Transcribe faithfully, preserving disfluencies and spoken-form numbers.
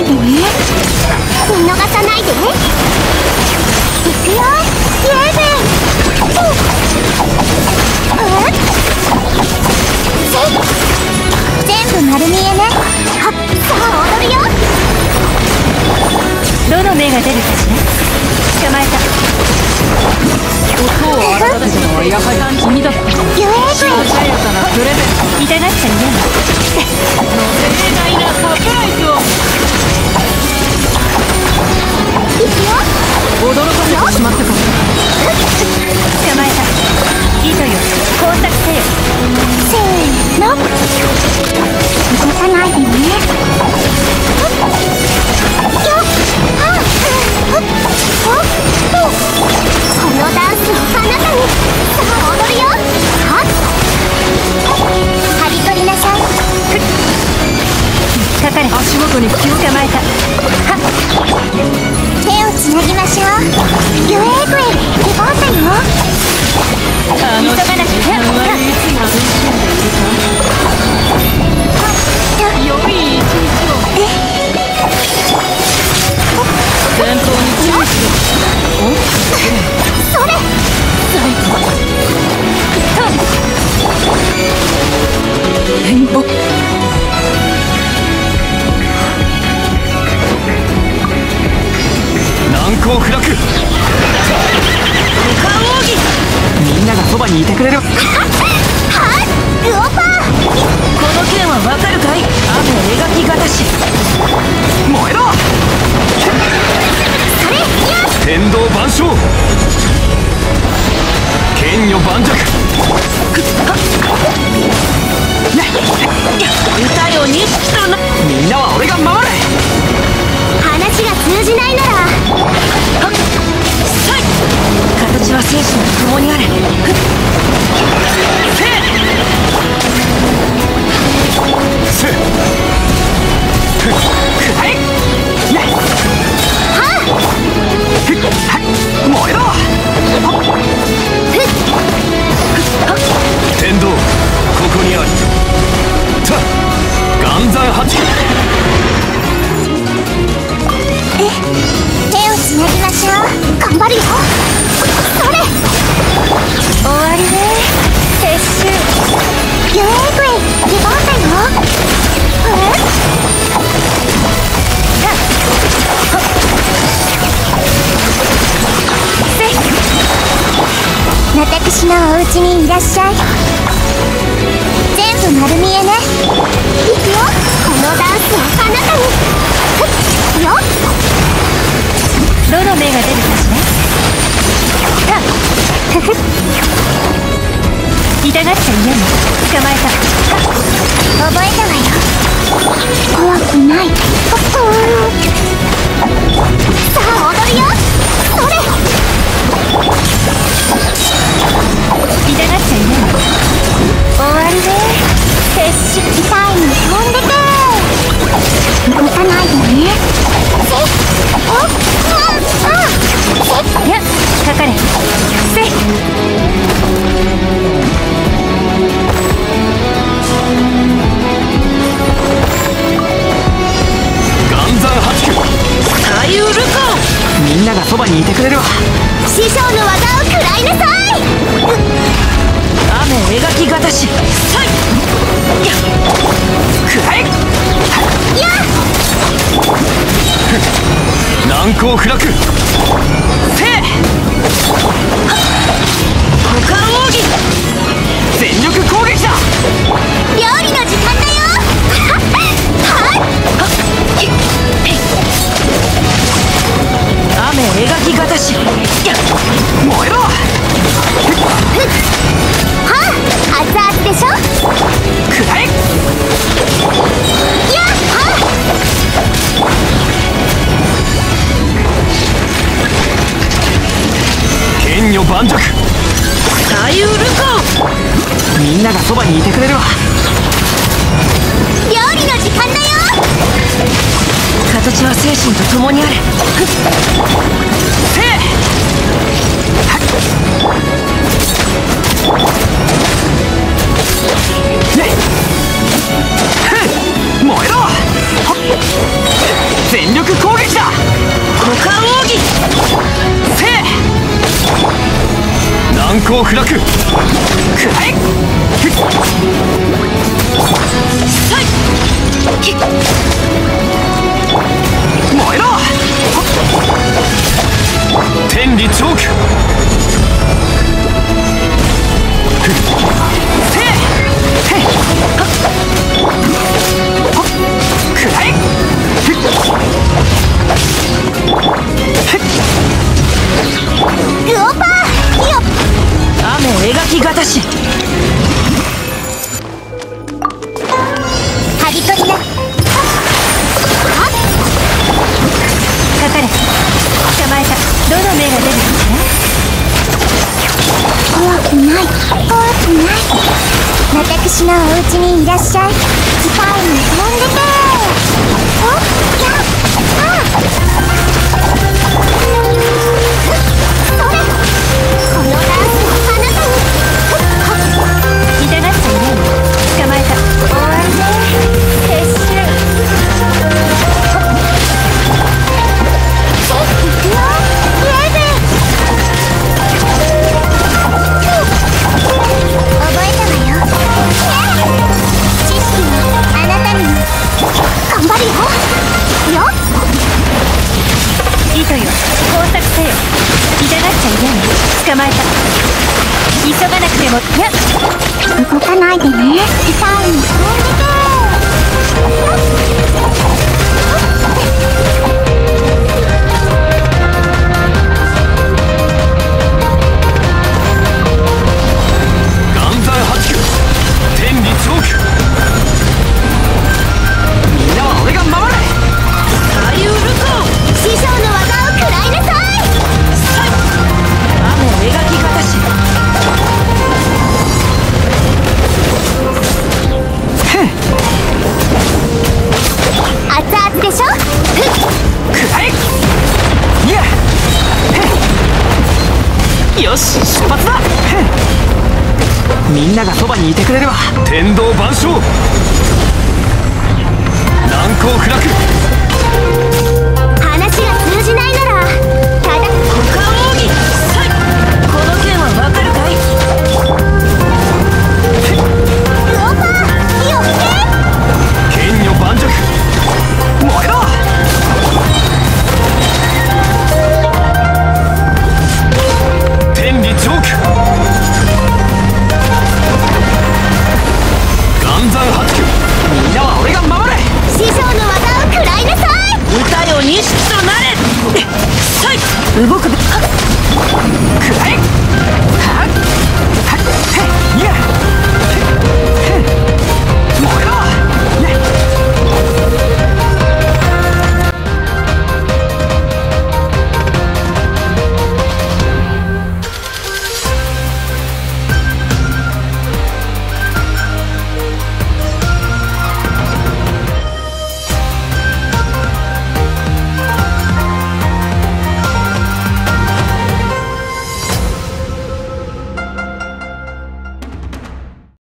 ないでね。見逃さないで。いくよ、イエーベン。全部丸見えね。はっ、さあ踊るよ。 どの目が出るかしら。捕まえた。音を荒立てたのはやはり君だった。 イエーベン。 ささやかなプレゼント。痛がっちゃいない。盛大なサプライズを。 いくよ。 驚かせてしまったか。捕まえた。糸よ、工作せよ。 せーの。動かないでね。このダンスをあなたに。さあ踊るよ。はっ、張り取りなさい。 かかれ。足元に気を捕まえた。はっ、 手をつなぎましょう。ユエーブイ、出番だよ。 急がなきゃ。いつまで楽しんでいるか。良い一日を。前方に注意しろ。おっ、 それ。 最高。変貌。 難攻不落。 股間奥義。 みんながそばにいてくれる。 はっ、ルオパー。 この剣はわかるかい。雨描きがたし。 燃えろ。 それ、よし。 天道万象。剣女盤石。 歌よ錦とな。 みんなは俺が守る。 話が通じないなら。 はっ、さい。形は生死の共にあれ。せっせっくらえ。 はっ、 ふっはっ、燃えろ。天道、ここにある。た岩山八九。 え、手をつなぎましょう。頑張るよ。それ。 終わりね。撤収。 ユエーブイ、出番だよ。え？私のお家にいらっしゃい。全部丸見えね。いくよ、このダンスをあなたに。ふっよっ。 どの目が出るかしら。 ふふっ。 痛がっちゃいない。捕まえた。 覚えたわよ。怖くない。さあ踊るよ。それ。 痛がっちゃいない。終わりね。撤収。 痛いに飛んでけ。動かないでね。せっ、おっ、うん、うん、せっ。 いや、かかれ。せっ。 岩山八九。 左右ルコ。 みんながそばにいてくれるわ。 師匠の技を食らいなさい。 雨描きがたし。さい。やくらえ。 やっ。 難攻不落。せ股間奥義。 全力攻撃だ。 料理の時間だよ。はっ。 雨描きがたし。や燃えろ。 はあ、熱々でしょ。 くらえ。 やっはっ。 剣女盤石。 左右ルコ。 みんながそばにいてくれるわ。 料理の時間だよ。 形は精神と共にあれ。 せっ。ねっ。ふっ燃えろ。全難攻不落。くらえ。燃えろ。天理チョーク。 グオパーよっ。 雨描きがたし。 ハリトリナ。 かかれ。捕まえた。どの目が出る怖くない怖くない。私のお家にいらっしゃい。スパイに飛んでて。おっやっあそれこのダンスをあなたに。 痛がっちゃいない。捕まえた。 おいで撤収。行くよブレイブ。覚えたわよ。知識はあなたにも。頑張るよよっ。 糸よ工作せよ。痛がっちゃいない。捕まえた。急がなくても。いや動かないでね。スパイに飛んでて。 岩山八九。天理チョーク。みんなは俺が守れ。 あいうるこ。 師匠の技を食らいなさい。 雨描きがたし。 熱々でしょ。 くらえ。いや。よし出発だ。みんながそばにいてくれれば。天道万象。難攻不落。 話が通じないならただ股間奥義。この件はわかるかい。 グオパーよって剣女盤石。燃えろ。天理チョーク。岩山八九。みんなは俺が守れ。 師匠の技を食らいなさい。 歌よ錦となれ。動くな。